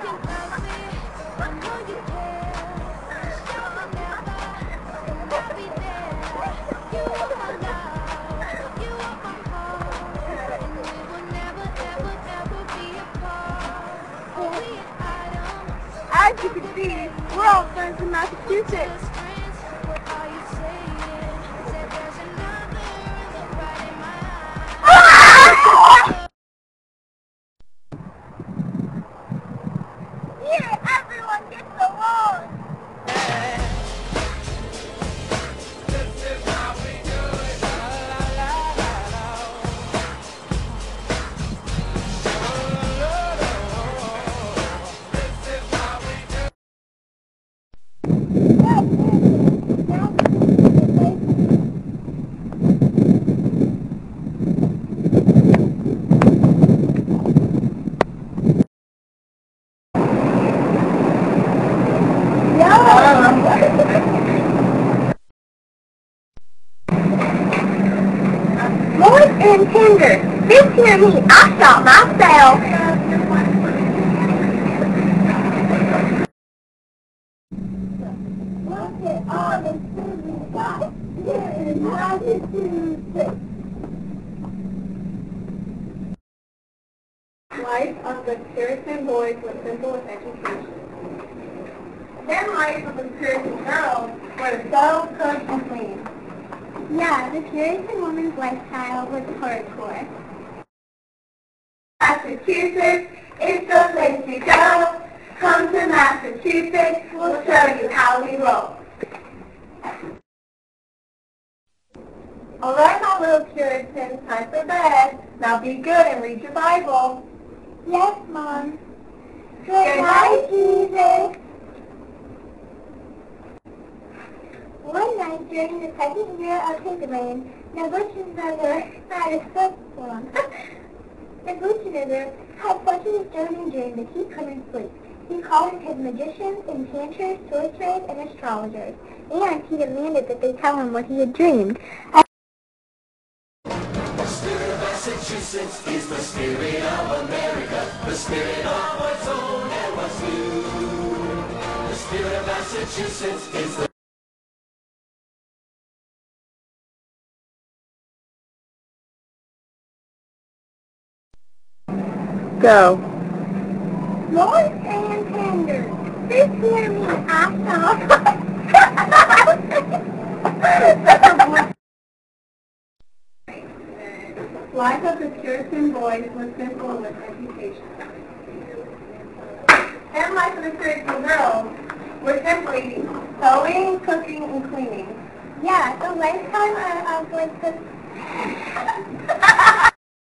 As you can see, we're all friends in Massachusetts. Here, everyone gets along. This is how we do it. La, la, la, la. This is how we do it. Moist and tender. This here meat I shot myself. Look at all the food we got here in Massachusetts. Life of the Puritan boys was simple with education. Then life of the Puritan girls was so cook and clean. Yeah, the Puritan woman's lifestyle was hardcore. Massachusetts is the place to go. Come to Massachusetts, we'll show you how we roll. All right, my little Puritans, time for bed. Now be good and read your Bible. Yes, Mom. Good night, Jesus. One night during the second year of his reign, Nebuchadnezzar had such a disturbing dream that he couldn't sleep. He called in his magicians, enchanters, sorcerers, and astrologers, and he demanded that they tell him what he had dreamed. The spirit of Massachusetts is the spirit of America, the spirit of what's old and what's new. The spirit of Massachusetts is the Go. Moist and tender. This here meat I shot. Life of the Puritan boys was simple with education. And life of the Puritan girls was simply sewing, cooking, and cleaning. Yeah, the lifetime of like the